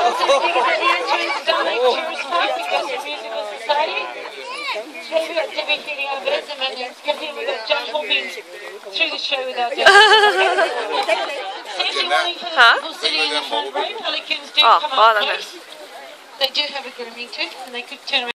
donate to your spot because of Musical Society. We've got Debbie feeding our birds and then we've got John hopping through the show without doing it. Safety warning for the people sitting in the front row. Pelicans do come up close. They do have a grooming tooth and they could turn around.